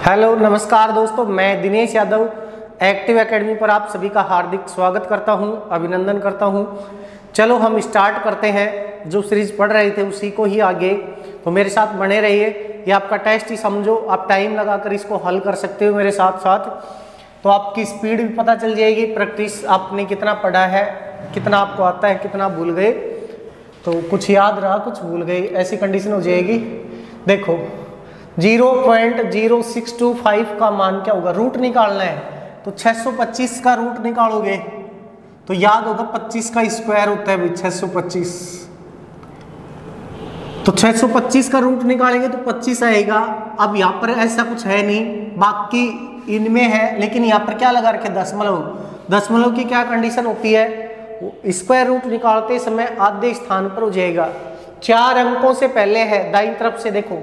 Hello नमस्कार दोस्तों, मैं दिनेश यादव एक्टिव एकेडमी पर आप सभी का हार्दिक स्वागत करता हूं, अभिनंदन करता हूं। चलो हम स्टार्ट करते हैं। जो सीरीज पढ़ रहे थे उसी को ही आगे, तो मेरे साथ बने रहिए। ये आपका टेस्ट ही समझो, आप टाइम लगाकर इसको हल कर सकते हो मेरे साथ साथ, तो आपकी स्पीड भी पता चल जाएगी। प्रैक्टिस आपने कितना पढ़ा है, कितना आपको आता है, कितना भूल गए, तो कुछ याद रहा कुछ भूल गए, ऐसी कंडीशन हो जाएगी। देखो 0.0625 का मान क्या होगा, रूट निकालना है तो 625 का रूट निकालोगे तो याद होगा 25 का स्क्वायर होता है भाई 625। तो 625 का रूट निकालेंगे तो 25 आएगा। अब यहाँ पर ऐसा कुछ है नहीं, बाकी इनमें है, लेकिन यहाँ पर क्या लगा रखे दशमलव। दशमलव की क्या कंडीशन होती है, स्क्वायर रूट निकालते समय आधे स्थान पर हो जाएगा। 4 अंकों से पहले है, दाईं तरफ से देखो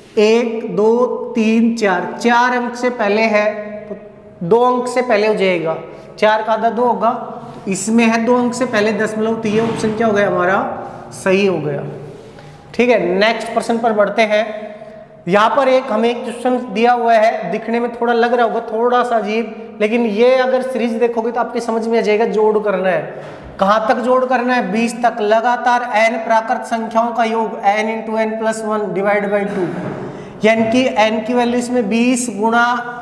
1 2 3 4, 4 अंक से पहले है तो 2 अंक से पहले हो जाएगा। 4 का आधा 2 होगा, इसमें है 2 अंक से पहले दशमलव, तो ये ऑप्शन क्या हो गया हमारा, सही हो गया। ठीक है, नेक्स्ट प्रश्न पर बढ़ते हैं। यहाँ पर हमें एक क्वेश्चन दिया हुआ है, दिखने में थोड़ा लग रहा होगा थोड़ा सा अजीब, लेकिन ये अगर सीरीज देखोगे तो आपकी समझ में आ जाएगा। जोड़ करना है, कहाँ तक जोड़ करना है, 20 तक। लगातार n प्राकृत संख्याओं का योग n × n+1 डिवाइड बाई 2, यानी कि n की वैल्यू इसमें 20 ×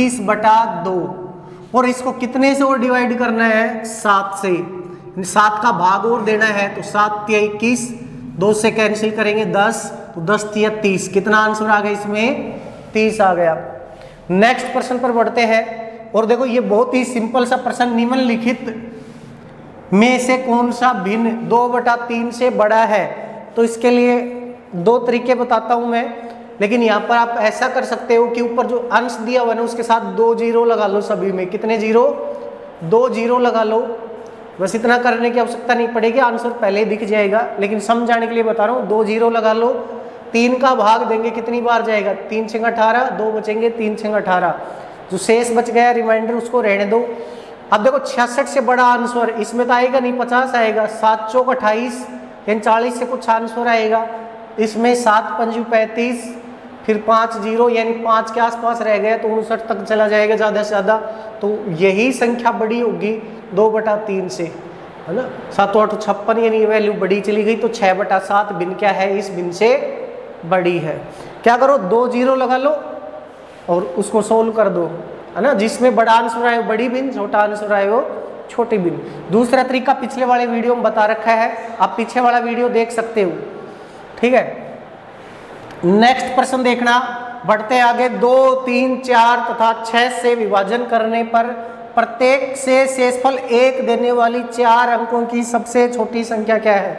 21/2, और इसको कितने से और डिवाइड करना है, 7 से। 7 का भाग और देना है तो 7 × 21, 2 से कैंसिल करेंगे 10, तो 10 × 30, कितना आंसर आ गया इसमें, 30 आ गया। नेक्स्ट प्रश्न पर बढ़ते हैं, और देखो ये बहुत ही सिंपल सा प्रश्न, निम्नलिखित में से कौन सा भिन्न 2/3 से बड़ा है। तो इसके लिए 2 तरीके बताता हूं मैं, लेकिन यहाँ पर आप ऐसा कर सकते हो कि ऊपर जो अंश दिया हुआ है ना उसके साथ 2 जीरो लगा लो सभी में। कितने जीरो, 2 जीरो लगा लो, बस इतना करने की आवश्यकता नहीं पड़ेगी, आंसर पहले ही दिख जाएगा, लेकिन समझाने के लिए बता रहा हूँ। 2 जीरो लगा लो, 3 का भाग देंगे कितनी बार जाएगा, 3 × 18, 2 बचेंगे, 3 × 18, जो शेष बच गया रिमाइंडर उसको रहने दो। अब देखो 66 से बड़ा आंसर इसमें तो आएगा नहीं, 50 आएगा। 7 × 4 = 28, यानी 40 से कुछ आंसर आएगा इसमें। 7 × 5 = 35, फिर 5 जीरो यानी 5 के आसपास रह गया, तो 59 तक चला जाएगा ज़्यादा से ज़्यादा। तो यही संख्या बड़ी होगी 2/3 से, है ना। 7 × 8 = 56, यानी ये वैल्यू बड़ी चली गई, तो 6/7 भिन्न क्या है, इस भिन्न से बड़ी है। क्या करो, 2 जीरो लगा लो और उसको सोल्व कर दो, है ना। जिसमें बड़ा आंसर आए वो बड़ी भिन्न, छोटा आंसर आए वो छोटी भिन्न। दूसरा तरीका पिछले वाले वीडियो में बता रखा है, आप पीछे वाला वीडियो देख सकते हो। ठीक है, नेक्स्ट प्रश्न देखना, बढ़ते आगे। 2 3 4 तथा 6 से विभाजन करने पर प्रत्येक से शेषफल 1 देने वाली 4 अंकों की सबसे छोटी संख्या क्या है।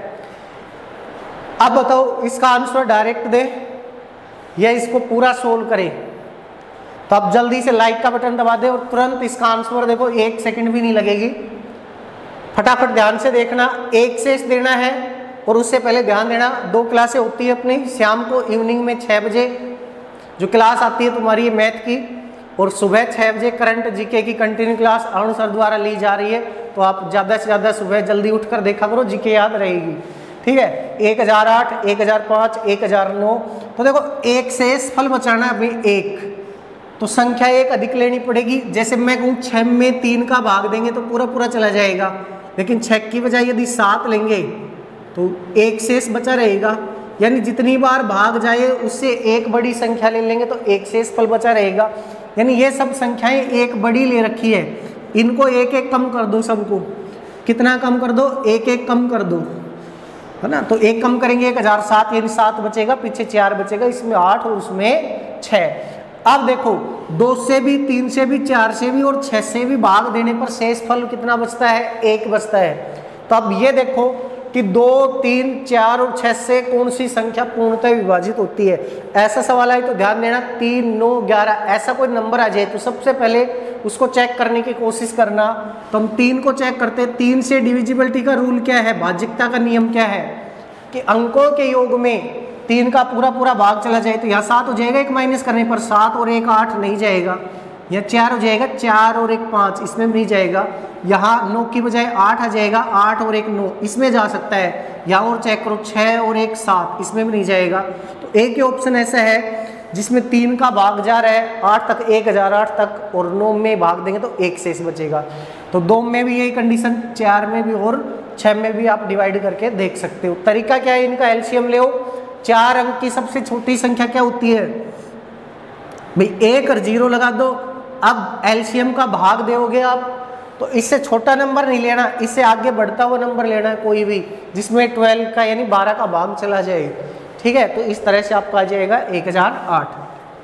अब बताओ इसका आंसर डायरेक्ट दे या इसको पूरा सोल्व करें। तो आप जल्दी से लाइक का बटन दबा दे और तुरंत इसका आंसर देखो, 1 सेकंड भी नहीं लगेगी। फटाफट ध्यान से देखना, 1 शेष देना है, और उससे पहले ध्यान देना 2 क्लासें होती है अपनी, शाम को इवनिंग में 6 बजे जो क्लास आती है तुम्हारी मैथ की, और सुबह 6 बजे करंट जीके की कंटिन्यू क्लास अरुण सर द्वारा ली जा रही है। तो आप ज़्यादा से ज़्यादा सुबह जल्दी उठकर देखा करो, जीके याद रहेगी। ठीक है, 1008, 1005, 1009। तो देखो एक शेष फल बचाना है अभी 1, तो संख्या 1 अधिक लेनी पड़ेगी। जैसे मैं कहूँ 6 में 3 का भाग देंगे तो पूरा पूरा चला जाएगा, लेकिन 6 की बजाय यदि 7 लेंगे तो 1 शेष बचा रहेगा, यानी जितनी बार भाग जाए उससे 1 बड़ी संख्या ले लेंगे तो 1 शेष फल बचा रहेगा। यानी ये सब संख्याएं 1 बड़ी ले रखी है, इनको 1-1 कम कर दो सबको। कितना कम कर दो, 1-1 कम कर दो, है ना। तो 1 कम करेंगे 1007, यानी 7 बचेगा, पीछे 4 बचेगा, इसमें 8 और उसमें 6। अब देखो 2 से भी, 3 से भी, 4 से भी और 6 से भी भाग देने पर शेष फल कितना बचता है, 1 बचता है। तो अब ये देखो कि 2 3 4 और 6 से कौन सी संख्या पूर्णतः विभाजित होती है। ऐसा सवाल है तो ध्यान देना, 3 9 11 ऐसा कोई नंबर आ जाए तो सबसे पहले उसको चेक करने की कोशिश करना। तो हम 3 को चेक करते हैं। 3 से डिविजिबिलिटी का रूल क्या है, भाज्यिकता का नियम क्या है, कि अंकों के योग में 3 का पूरा पूरा भाग चला जाए तो यहाँ 7 हो जाएगा, 1 माइनस करने पर 7 और 1 8 नहीं जाएगा। या 4 हो जाएगा, 4 और 1 5, इसमें भी नहीं जाएगा। यहाँ 9 की बजाय 8 आ जाएगा, 8 और 1 9, इसमें जा सकता है। यहाँ और चेक करो, 6 और 1 7, इसमें भी नहीं जाएगा। तो एक ही ऑप्शन ऐसा है जिसमें 3 का भाग जा रहा है 8 तक 1008 तक, और 9 में भाग देंगे तो 1 शेष बचेगा। तो 2 में भी यही कंडीशन, 4 में भी और 6 में भी आप डिवाइड करके देख सकते हो। तरीका क्या है, इनका एलसीएम ले 4 अंक की सबसे छोटी संख्या क्या होती है भाई 1 और 0 लगा दो। अब एलसीएम का भाग दोगे आप तो इससे छोटा नंबर नहीं लेना, इससे आगे बढ़ता हुआ नंबर लेना है कोई भी जिसमें 12 का यानी 12 का भाग चला जाए। ठीक है, तो इस तरह से आपका आ जाएगा 1008।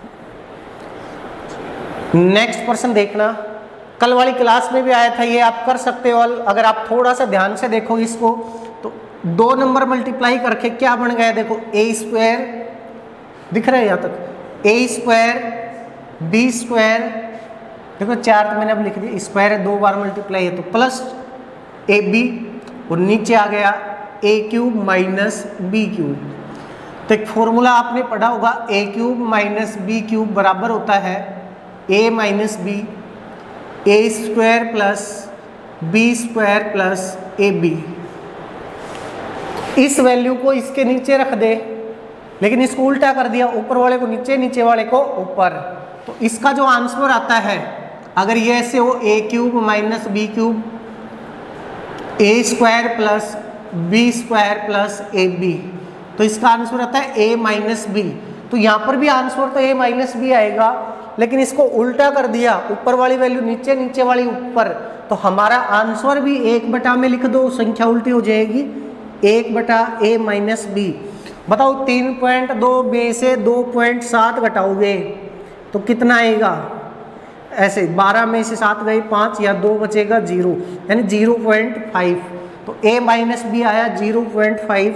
नेक्स्ट प्रश्न देखना, कल वाली क्लास में भी आया था, ये आप कर सकते हो। अगर आप थोड़ा सा ध्यान से देखो इसको तो 2 नंबर मल्टीप्लाई करके क्या बन गया, देखो ए स्क्वायर दिख रहा है यहाँ तक, ए स्क्वायर बी स्क्वायर, देखो 4 तो मैंने अब लिख दिया, स्क्वायर है 2 बार मल्टीप्लाई है तो प्लस ए बी, और नीचे आ गया A cube minus B cube. तो एक फॉर्मूला आपने पढ़ा होगा, A cube minus B cube बराबर होता है A minus B, A square plus B square plus A B. इस वैल्यू को इसके नीचे रख दे, लेकिन इसको उल्टा कर दिया, ऊपर वाले को नीचे, नीचे वाले को ऊपर। तो इसका जो आंसर आता है, अगर ये ऐसे हो A cube minus B cube, A square plus B square plus A B, तो इसका आंसर आता है ए माइनस बी। तो यहाँ पर भी आंसर तो ए माइनस बी आएगा, लेकिन इसको उल्टा कर दिया, ऊपर वाली वैल्यू नीचे, नीचे वाली ऊपर, तो हमारा आंसर भी 1 में लिख दो, संख्या उल्टी हो जाएगी 1/a माइनस बी। बताओ 3.2 में से 2.7 घटाओगे तो कितना आएगा, ऐसे 12 में से 7 गए 5 या 2 बचेगा 0, यानी 0.5। तो a माइनस बी आया 0.5,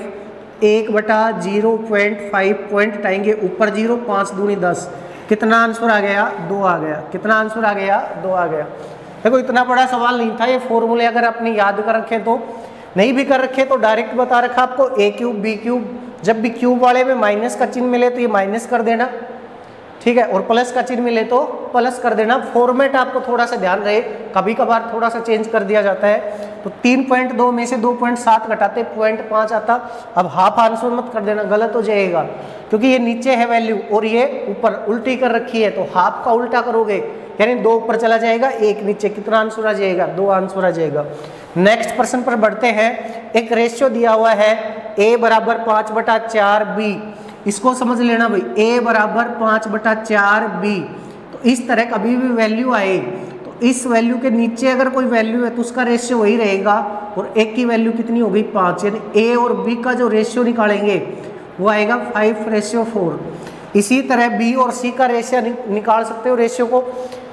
1/0.5 पॉइंट हटाएंगे ऊपर 0, 5 दूनी 10, कितना आंसर आ गया 2 आ गया। कितना आंसर आ गया 2 आ गया। देखो इतना बड़ा सवाल नहीं था, ये फॉर्मूले अगर आपने याद कर रखे तो, नहीं भी कर रखे तो डायरेक्ट बता रखा आपको ए क्यूब बी क्यूब, जब भी क्यूब वाले में माइनस का चिन्ह मिले तो ये माइनस कर देना, ठीक है, और प्लस का चिन्ह मिले तो प्लस कर देना। फॉर्मेट आपको थोड़ा सा ध्यान रहे, कभी कभार थोड़ा सा चेंज कर दिया जाता है। तो 3.2 में से 2.7 घटाते 0.5 आता। अब हाफ आंसर मत कर देना, गलत हो जाएगा, क्योंकि ये नीचे है वैल्यू और ये ऊपर उल्टी कर रखी है, तो हाफ का उल्टा करोगे यानी 2 ऊपर चला जाएगा 1 नीचे, कितना आंसर आ जाएगा 2 आंसर आ जाएगा। नेक्स्ट प्रश्न पर बढ़ते हैं। एक रेशियो दिया हुआ है a बराबर 5/4b, इसको समझ लेना भाई, a बराबर 5/4b। तो इस तरह कभी भी वैल्यू आए तो इस वैल्यू के नीचे अगर कोई वैल्यू है तो उसका रेशियो वही रहेगा, और एक की वैल्यू कितनी हो गई 5, यानी a और b का जो रेशियो निकालेंगे वो आएगा 5:4। इसी तरह b और c का रेशियो निकाल सकते हो, रेशियो को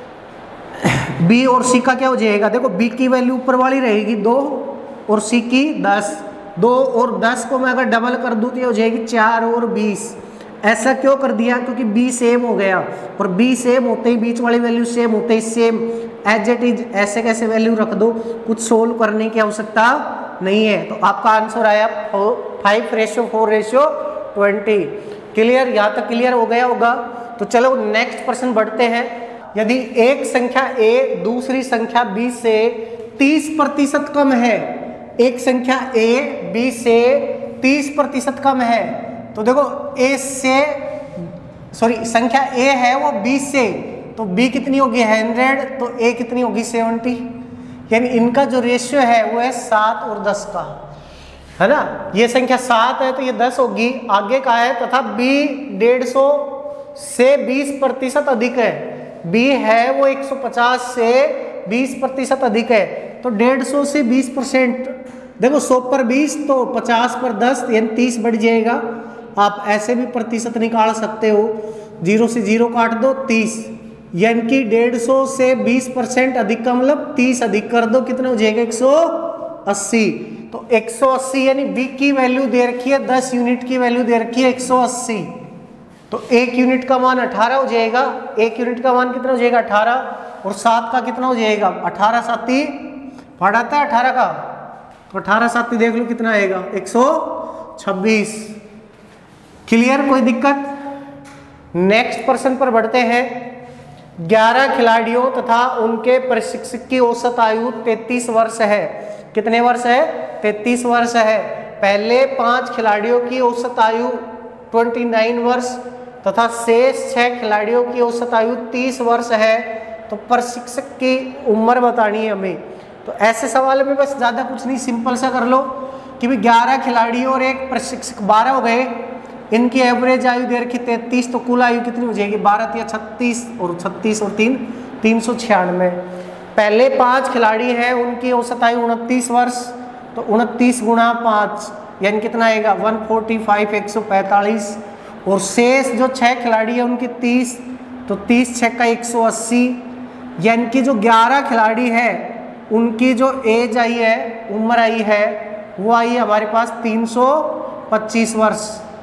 b और c का क्या हो जाएगा, देखो b की वैल्यू ऊपर वाली रहेगी 2 और c की 10, 2 और 10 को मैं अगर डबल कर दूँ तो हो जाएगी 4 और 20। ऐसा क्यों कर दिया, क्योंकि b सेम हो गया, और b सेम होते ही बीच वाली वैल्यू सेम होते ही सेम एज इट इज ऐसे कैसे वैल्यू रख दो, कुछ सोल्व करने की आवश्यकता नहीं है। तो आपका आंसर आया 5:4:20। क्लियर, यहाँ तक क्लियर हो गया होगा। तो चलो नेक्स्ट प्रश्न बढ़ते हैं। यदि एक संख्या a दूसरी संख्या b से 30% कम है, एक संख्या a b से 30% कम है, तो देखो संख्या a है वो b से, तो b कितनी होगी 100, तो a कितनी होगी 70, यानी इनका जो रेशियो है वो है 7 और 10 का, है ना। ये संख्या 7 है तो ये 10 होगी, आगे का है, तथा b 150 से 20% अधिक है, b है वो 150 से 20% अधिक है, तो 150 से 20%, देखो 100 पर 20 तो 50 पर 10 यानी 30 बढ़ जाएगा। आप ऐसे भी प्रतिशत निकाल सकते हो, 0 से 0 काट दो 30, यानी कि 150 से 20% अधिक का मतलब 30 अधिक कर दो, कितना हो जाएगा 180। तो 180 यानी b की वैल्यू दे रखी है 10 यूनिट की वैल्यू दे रखी है 180, तो 1 यूनिट का मान 18 हो जाएगा। 1 यूनिट का मान कितना हो जाएगा 18, और 7 का कितना हो जाएगा 18 7 पढ़ाता है 18 का, तो 18 7 देख लो कितना आएगा 126। क्लियर, कोई दिक्कत। नेक्स्ट प्रश्न पर बढ़ते हैं। 11 खिलाड़ियों तथा उनके प्रशिक्षक की औसत आयु 33 वर्ष है। कितने वर्ष है 33 वर्ष है। पहले 5 खिलाड़ियों की औसत आयु 29 वर्ष, तथा शेष 6 खिलाड़ियों की औसत आयु 30 वर्ष है, तो प्रशिक्षक की उम्र बतानी है हमें। तो ऐसे सवाल में बस ज़्यादा कुछ नहीं, सिंपल सा कर लो कि भी 11 खिलाड़ी और एक प्रशिक्षक 12 हो गए, इनकी एवरेज आयु दे रखी 33, तो कुल आयु कितनी हो जाएगी 12 या 36 और 3 396। पहले 5 खिलाड़ी हैं, उनकी औसत आयु 29 वर्ष, तो 29 गुणा 5 यानी कितना आएगा 145 145। और शेष जो 6 खिलाड़ी है उनकी 30, तो 30 6 का 180, यानी कि जो 11 खिलाड़ी है उनकी जो एज आई है, उम्र आई है, वो आई है हमारे पास 325 वर्ष,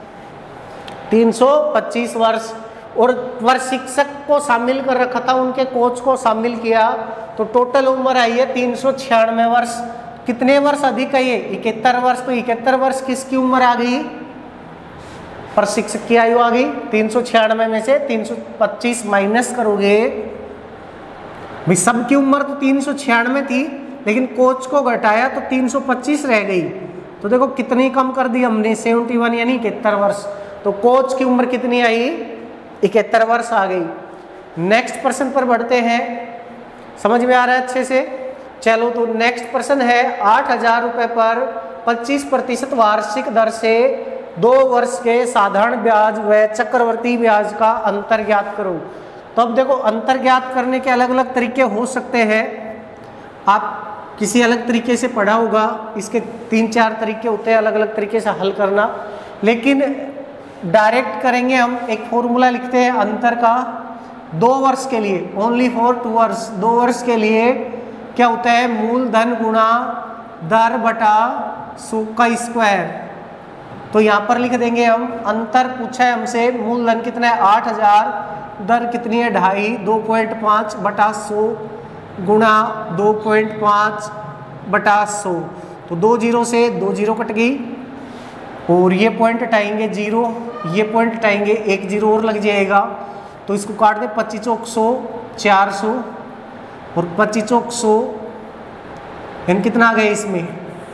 325 वर्ष। और प्रशिक्षक को शामिल कर रखा था, उनके कोच को शामिल किया, तो टोटल उम्र आई है 396 वर्ष। कितने वर्ष अधिक है ये 71 वर्ष, तो 71 वर्ष किसकी उम्र आ गई, प्रशिक्षक की आयु आ गई। 396 में से 325 माइनस करोगे, भाई सबकी उम्र तो 396 थी, लेकिन कोच को घटाया तो 325 रह गई। तो देखो कितनी कम कर दी हमने, 71 यानी 71 वर्ष। तो कोच की उम्र कितनी आई 71 वर्ष आ गई। नेक्स्ट प्रश्न पर बढ़ते हैं, समझ में आ रहा है अच्छे से। चलो तो नेक्स्ट प्रश्न है 8,000 रुपये पर 25% वार्षिक दर से 2 वर्ष के साधारण ब्याज व चक्रवर्ती ब्याज का अंतर ज्ञात करो। तो अब देखो अंतर ज्ञात करने के अलग अलग तरीके हो सकते हैं, आप किसी अलग तरीके से पढ़ा होगा, इसके 3-4 तरीके होते हैं अलग अलग तरीके से हल करना, लेकिन डायरेक्ट करेंगे हम। एक फॉर्मूला लिखते हैं अंतर का 2 वर्ष के लिए, ओनली फॉर 2 वर्ष। 2 वर्ष के लिए क्या होता है, मूलधन गुणा दर बटा 100 का स्क्वायर। तो यहाँ पर लिख देंगे हम, अंतर पूछा है हमसे, मूलधन कितना है 8,000, दर कितनी है 2.5, 2.5 बटा 100 गुणा 2.5 बटा 100। तो 2 जीरो से 2 जीरो कट गई, और ये पॉइंट हटाएंगे 0, ये पॉइंट हटाएंगे 1 जीरो और लग जाएगा। तो इसको काट दे 25 चौक 100, 400 और 25 चौक 100, यानी कितना आ गया इसमें,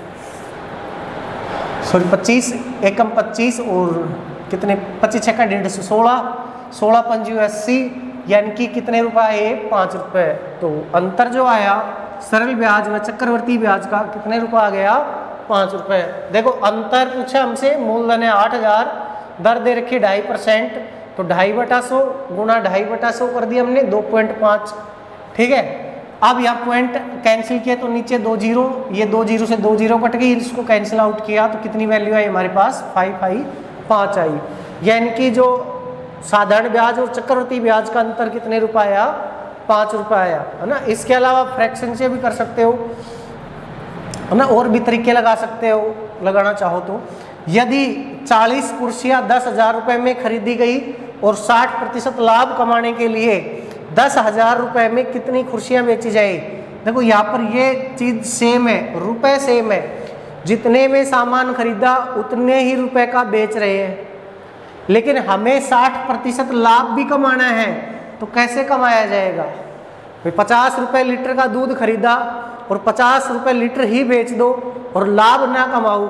सॉरी 25 एकम 25 और कितने 25 6 का 150, 16 16 पंजी 80, यानी कि कितने रुपए आए 5 रुपये। तो अंतर जो आया सरल ब्याज व चक्रवर्ती ब्याज का कितने रुपए आ गया 5 रुपये। देखो अंतर पूछा हमसे, मूलधन है 8,000, दर दे रखी 2.5%, तो 2.5 बटा 100 गुणा 2.5 बटा 100 कर दिया हमने 2.5, ठीक है। अब यहाँ पॉइंट कैंसिल किया तो नीचे 2 जीरो, ये 2 जीरो से 2 जीरो कट गई, इसको कैंसिल आउट किया तो कितनी वैल्यू आई हमारे पास 5 आई, 5 आई। यानी कि जो साधारण ब्याज और चक्रवर्ती ब्याज का अंतर कितने रुपए आया 5 रुपये आया, है ना। इसके अलावा फ्रैक्शन से भी कर सकते हो, है ना, और भी तरीके लगा सकते हो लगाना चाहो तो। यदि 40 कुर्सियाँ 10,000 रुपये में खरीदी गई और 60% लाभ कमाने के लिए 10,000 रुपये में कितनी कुर्सियाँ बेची जाए। देखो यहाँ पर ये चीज़ सेम है, रुपए सेम है, जितने में सामान खरीदा उतने ही रुपए का बेच रहे हैं, लेकिन हमें 60% लाभ भी कमाना है। तो कैसे कमाया जाएगा, 50 रुपये लीटर का दूध खरीदा और 50 रुपये लीटर ही बेच दो और लाभ ना कमाओ,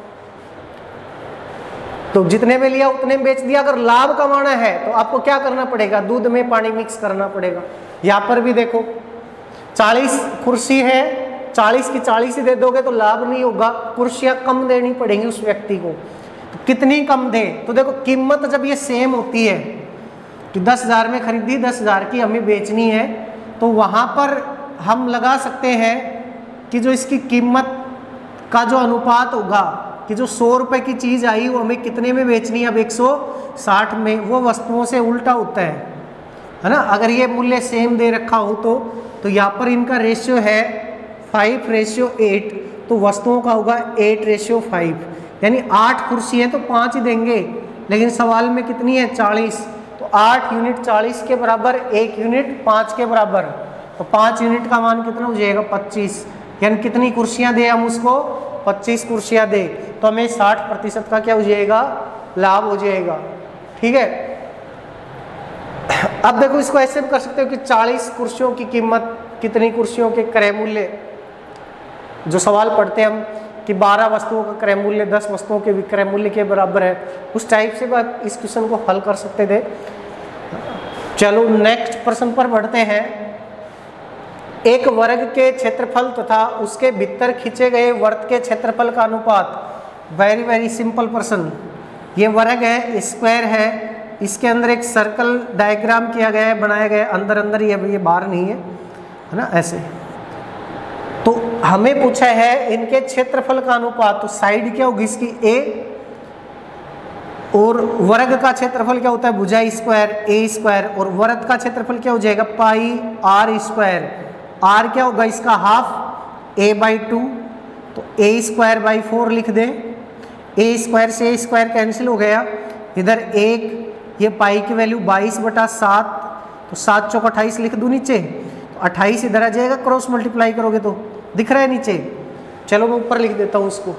तो जितने में लिया उतने में बेच दिया। अगर लाभ कमाना है तो आपको क्या करना पड़ेगा, दूध में पानी मिक्स करना पड़ेगा। यहाँ पर भी देखो 40 कुर्सी है, 40 की 40 ही दे दोगे तो लाभ नहीं होगा, कुर्सियाँ कम देनी पड़ेंगी उस व्यक्ति को। तो कितनी कम दे, तो देखो कीमत जब ये सेम होती है कि 10,000 में खरीदी 10,000 की हमें बेचनी है, तो वहाँ पर हम लगा सकते हैं कि जो इसकी कीमत का जो अनुपात होगा कि जो 100 रुपये की चीज़ आई वो हमें कितने में बेचनी है, अब 160 में, वो वस्तुओं से उल्टा होता है ना। अगर ये मूल्य सेम दे रखा हो तो यहाँ पर इनका रेशियो है 5:8, तो वस्तुओं का होगा 8:5, यानी 8 कुर्सी है तो 5 ही देंगे, लेकिन सवाल में कितनी है 40, तो 8 यूनिट 40 के बराबर, 1 यूनिट 5 के बराबर, तो 5 यूनिट का मान कितना हो जाएगा 25, यानी कितनी कुर्सियाँ दे हम उसको 25 कुर्सियाँ दे, तो हमें 60% का क्या हो जाएगा लाभ हो जाएगा, ठीक है। अब देखो इसको ऐसे भी कर सकते हो कि 40 कुर्सियों की कीमत कितनी कुर्सियों के क्रय मूल्य, जो सवाल पढ़ते हैं हम कि 12 वस्तुओं का क्रय मूल्य 10 वस्तुओं के विक्रय मूल्य के बराबर है, उस टाइप से आप इस क्वेश्चन को हल कर सकते थे। चलो नेक्स्ट प्रश्न पर बढ़ते हैं। एक वर्ग के क्षेत्रफल तथा उसके भीतर खींचे गए वृत्त के क्षेत्रफल का अनुपात। वेरी वेरी सिंपल प्रश्न। ये वर्ग है, स्क्वायर है, इसके अंदर एक सर्कल डायग्राम किया गया है, बनाया गया है, अंदर अंदर ये बाहर नहीं है, है ना, ऐसे। तो हमें पूछा है इनके क्षेत्रफल का अनुपात, तो साइड क्या होगी इसकी ए, और वर्ग का क्षेत्रफल क्या होता है भुजा स्क्वायर ए स्क्वायर, और वृत्त का क्षेत्रफल क्या हो जाएगा पाई आर स्क्वायर। आर क्या होगा इसका हाफ a/2, तो a स्क्वायर बाई 4 लिख दें। ए स्क्वायर से ए स्क्वायर कैंसिल हो गया, इधर एक, ये पाई की वैल्यू 22/7, तो 7 चौक 28 लिख दूं नीचे, तो 28 इधर आ जाएगा, क्रॉस मल्टीप्लाई करोगे तो दिख रहा है नीचे। चलो मैं ऊपर लिख देता हूं इसको।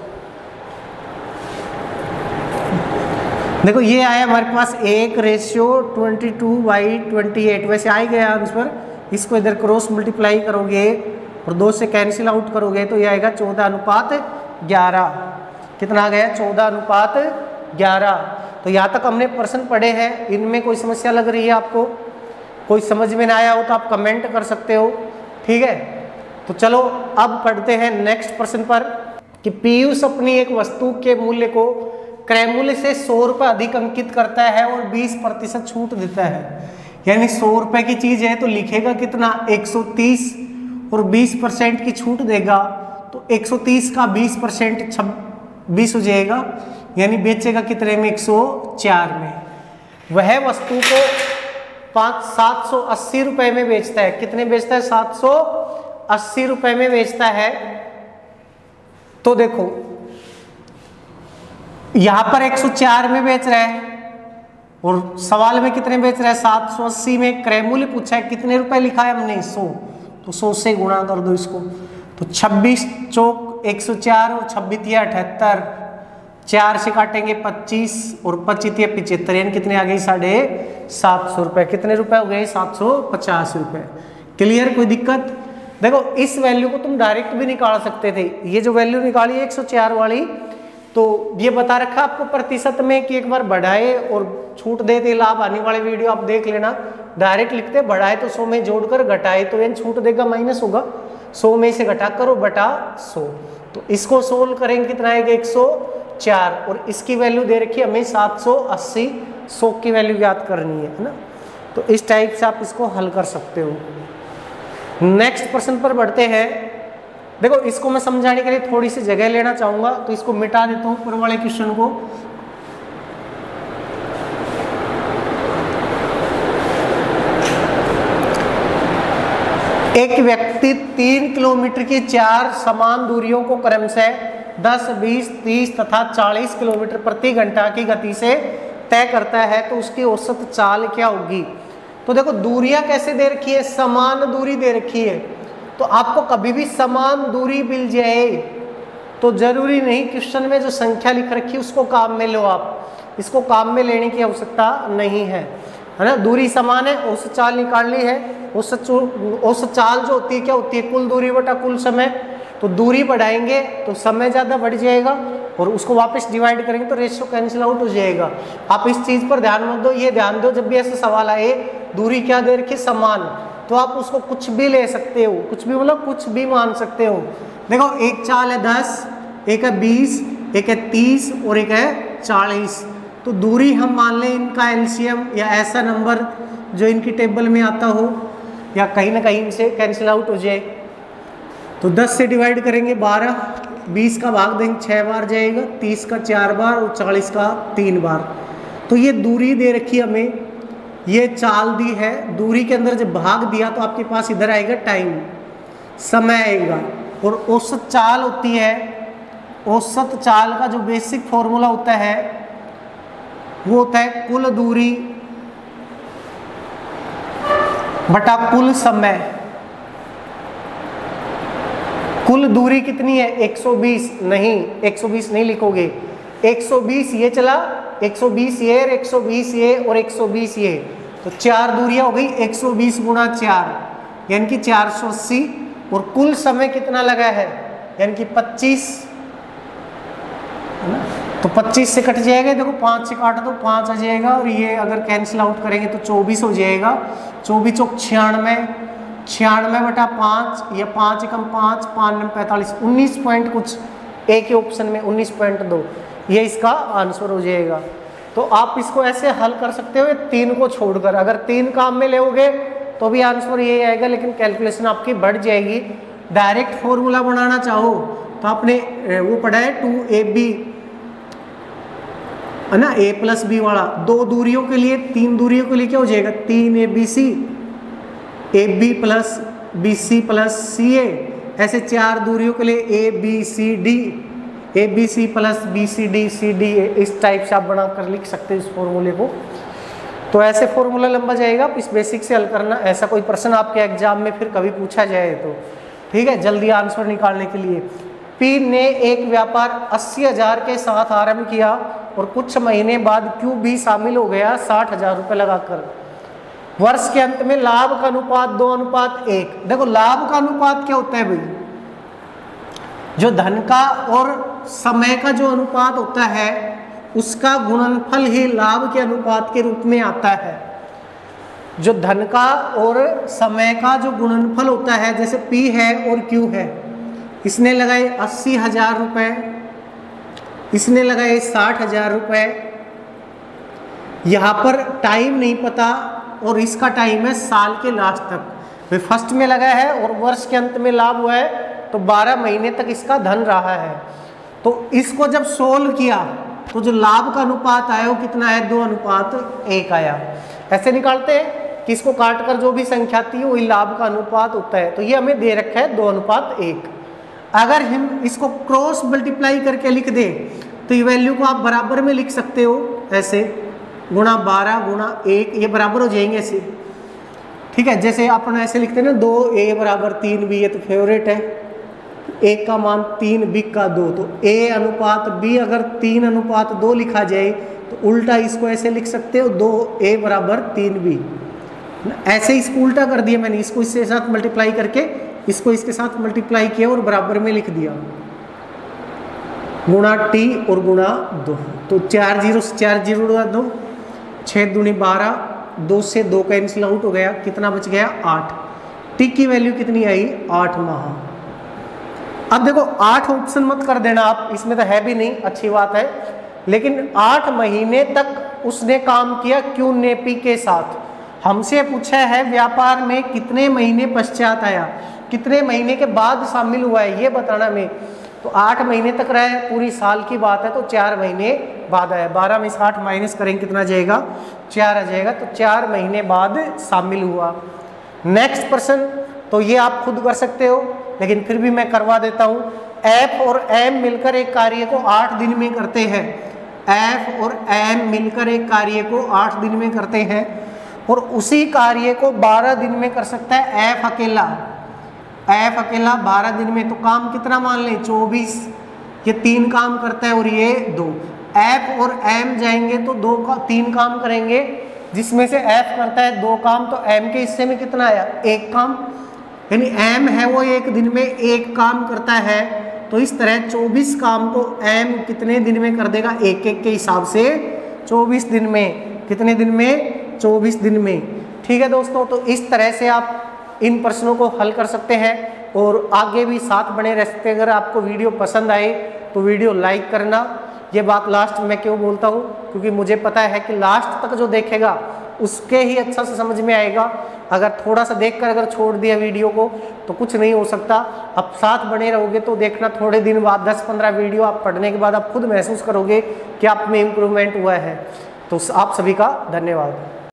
देखो ये आया हमारे पास 1:22/28, वैसे आ ही गया आंसर। इसको इधर क्रॉस मल्टीप्लाई करोगे और 2 से कैंसिल आउट करोगे तो ये आएगा 14:11। कितना आ गया 14:11। तो यहाँ तक हमने प्रश्न पढ़े हैं। इनमें कोई समस्या लग रही है आपको, कोई समझ में ना आया हो तो आप कमेंट कर सकते हो, ठीक है। तो चलो अब पढ़ते हैं नेक्स्ट प्रश्न पर कि पीयूष अपनी एक वस्तु के मूल्य को क्रय मूल्य से 100 रुपये अधिक अंकित करता है और 20% छूट देता है। यानी 100 रुपये की चीज है तो लिखेगा कितना 130 और 20% की छूट देगा, तो 130 का 20% 26 हो जाएगा, यानी बेचेगा कितने में 104 में। वह वस्तु को 780 रुपये में बेचता है। कितने बेचता है 780 रुपये में बेचता है। तो देखो यहां पर 104 में बेच रहा है और सवाल में कितने बेच रहा है 780 में। क्रय मूल्य पूछा है, कितने रुपए लिखा है हमने 100, तो 100 से गुणा कर दो इसको, तो 26 चौक 104 और 26 78, 4 से काटेंगे 25 और 25 75, यानी कितने आ गए 750 रुपए। कितने रुपए हो गए 750 रुपए। क्लियर, कोई दिक्कत? देखो इस वैल्यू को तुम डायरेक्ट भी निकाल सकते थे। ये जो वैल्यू निकाली 104 वाली, तो ये बता रखा आपको प्रतिशत में कि एक बार बढ़ाए और छूट देते लाभ। आने वाले वीडियो आप देख लेना, डायरेक्ट लिखते बढ़ाए तो 100 में जोड़कर घटाए तो यानी छूट देगा माइनस होगा, 100 में से घटा करो बटा 100। तो इसको सोल्व करेंगे कितना आएगा 104, और इसकी वैल्यू दे रखी है हमें 780। 100 की वैल्यू याद करनी है ना। तो इस टाइप से आप इसको हल कर सकते हो। नेक्स्ट प्रश्न पर बढ़ते हैं। देखो इसको मैं समझाने के लिए थोड़ी सी जगह लेना चाहूंगा, तो इसको मिटा देता हूं ऊपर वाले क्वेश्चन को। एक व्यक्ति 3 किलोमीटर की 4 समान दूरियों को क्रमशः 10, 20, 30 तथा 40 किलोमीटर प्रति घंटा की गति से तय करता है, तो उसकी औसत चाल क्या होगी? तो देखो दूरियां कैसे दे रखी है, समान दूरी दे रखी है, तो आपको कभी भी समान दूरी मिल जाए तो जरूरी नहीं क्वेश्चन में जो संख्या लिख रखी है उसको काम में लो आप, इसको काम में लेने की आवश्यकता नहीं है, है ना। दूरी समान है, औसत चाल निकालनी है। औसत चाल जो होती है क्या होती है, कुल दूरी बटा कुल समय। तो दूरी बढ़ाएंगे तो समय ज़्यादा बढ़ जाएगा और उसको वापस डिवाइड करेंगे तो रेशियो कैंसिल आउट हो जाएगा। आप इस चीज़ पर ध्यान मत दो, ये ध्यान दो जब भी ऐसा सवाल आए दूरी क्या दे रखी समान, तो आप उसको कुछ भी ले सकते हो, कुछ भी मतलब कुछ भी मान सकते हो। देखो एक चाल है 10, एक है 20, एक है 30 और एक है 40। तो दूरी हम मान लें इनका एलसीएम या ऐसा नंबर जो इनकी टेबल में आता हो या कहीं ना कहीं से कैंसिल आउट हो जाए। तो 10 से डिवाइड करेंगे 12, 20 का भाग देंगे 6 बार जाएगा, 30 का 4 बार और 40 का 3 बार। तो ये दूरी दे रखी हमें, ये चाल दी है। दूरी के अंदर जब भाग दिया तो आपके पास इधर आएगा टाइम, समय आएगा। और औसत चाल होती है, औसत चाल का जो बेसिक फॉर्मूला होता है वो होता है कुल दूरी बटा कुल समय। कुल दूरी कितनी है 120, नहीं 120 नहीं लिखोगे, 120 ये चला, 120 ये और 120 ये और 120 ये, तो 4 दूरियां हो गई 120 गुणा 4 यानी कि 480। और कुल समय कितना लगा है यानी कि 25 है ना। तो 25 से कट जाएगा, देखो 5 से काट दो 5 आ जाएगा, और ये अगर कैंसिल आउट करेंगे तो 24 हो जाएगा। 24 चौक 96, 96/5 या 5 एकम 5, 5 9 45, 19 पॉइंट कुछ, एक ही ऑप्शन में 19.2, ये इसका आंसर हो जाएगा। तो आप इसको ऐसे हल कर सकते हो 3 को छोड़कर, अगर 3 काम में लोगे तो भी आंसर ये आएगा, लेकिन कैलकुलेशन आपकी बढ़ जाएगी। डायरेक्ट फॉर्मूला बनाना चाहो तो आपने वो पढ़ा है 2ab है ना, a + b वाला, 2 दूरियों के लिए, 3 दूरियों के लिए क्या हो जाएगा 3abc, ab + bc + ca, ऐसे 4 दूरियों के लिए abcd, abc + bcd cd, इस टाइप से आप बनाकर लिख सकते हो इस फॉर्मूले को। तो ऐसे फॉर्मूला लंबा जाएगा, इस बेसिक से हल करना, ऐसा कोई प्रश्न आपके एग्जाम में फिर कभी पूछा जाए तो ठीक है, जल्दी आंसर निकालने के लिए। P ने एक व्यापार 80,000 के साथ आरंभ किया और कुछ महीने बाद Q भी शामिल हो गया 60,000 रुपये लगाकर। वर्ष के अंत में लाभ का अनुपात 2:1। देखो लाभ का अनुपात क्या होता है भाई, जो धन का और समय का जो अनुपात होता है उसका गुणनफल ही लाभ के अनुपात के रूप में आता है। जो धन का और समय का जो गुणनफल होता है, जैसे P है और Q है, इसने लगाए 80,000 रुपये, इसने लगाए 60,000 रुपये, यहाँ पर टाइम नहीं पता और इसका टाइम है साल के लास्ट तक, वे फर्स्ट में लगा है और वर्ष के अंत में लाभ हुआ है तो 12 महीने तक इसका धन रहा है। तो इसको जब सोल्व किया तो जो लाभ का अनुपात आया वो कितना है 2:1 आया। ऐसे निकालते हैं कि इसको काट कर जो भी संख्या आती है वही लाभ का अनुपात होता है। तो ये हमें दे रखा है 2:1। अगर हम इसको क्रॉस मल्टीप्लाई करके लिख दें तो ये वैल्यू को आप बराबर में लिख सकते हो, ऐसे गुणा 12 गुणा 1, ये बराबर हो जाएंगे ऐसे, ठीक है। जैसे अपन ऐसे लिखते हैं ना 2a = 3b, ये तो फेवरेट है, a का मान 3 b का 2, तो a/b अगर 3:2 लिखा जाए तो उल्टा इसको ऐसे लिख सकते हो 2a = 3b। ऐसे इसको उल्टा कर दिया मैंने, इसको इसके साथ मल्टीप्लाई करके इसको इसके साथ मल्टीप्लाई किया और बराबर में लिख दिया, गुणा t और गुणा 2, तो 4 0 से 4 0 उड़ा 2, 6 दूनी 12, 2 से 2 कैंसिल आउट हो गया, कितना बच गया 8। t की वैल्यू कितनी आई 8 माह। अब देखो 8 ऑप्शन मत कर देना आप, इसमें तो है भी नहीं, अच्छी बात है, लेकिन 8 महीने तक उसने काम किया Q ने P के साथ। हमसे पूछा है व्यापार में कितने महीने पश्चात आया, कितने महीने के बाद शामिल हुआ है ये बताना में। तो 8 महीने तक रहे, पूरी साल की बात है, तो 4 महीने बाद आया। 12 में से 8 माइनस करेंगे कितना जाएगा 4 आ जाएगा, तो 4 महीने बाद शामिल हुआ। नेक्स्ट प्रश्न तो ये आप खुद कर सकते हो, लेकिन फिर भी मैं करवा देता हूँ। F और M मिलकर एक कार्य को 8 दिन में करते हैं। F और M मिलकर एक कार्य को 8 दिन में करते हैं और उसी कार्य को 12 दिन में कर सकता है F अकेला। F अकेला 12 दिन में, तो काम कितना मान लें 24, ये 3 काम करता है और ये 2। F और M जाएंगे तो 3 काम करेंगे, जिसमें से F करता है 2 काम, तो M के हिस्से में कितना आया 1 काम, यानी M है वो एक दिन में 1 काम करता है। तो इस तरह 24 काम को M कितने दिन में कर देगा, 1-1 के हिसाब से 24 दिन में। कितने दिन में 24 दिन में, ठीक है दोस्तों। तो इस तरह से आप इन प्रश्नों को हल कर सकते हैं और आगे भी साथ बने रह सकते हैं। अगर आपको वीडियो पसंद आए तो वीडियो लाइक करना। ये बात लास्ट में क्यों बोलता हूँ, क्योंकि मुझे पता है कि लास्ट तक जो देखेगा उसके ही अच्छा से समझ में आएगा। अगर थोड़ा सा देखकर अगर छोड़ दिया वीडियो को तो कुछ नहीं हो सकता। अब साथ बने रहोगे तो देखना थोड़े दिन बाद 10-15 वीडियो आप पढ़ने के बाद आप खुद महसूस करोगे कि आप में इम्प्रूवमेंट हुआ है। तो आप सभी का धन्यवाद।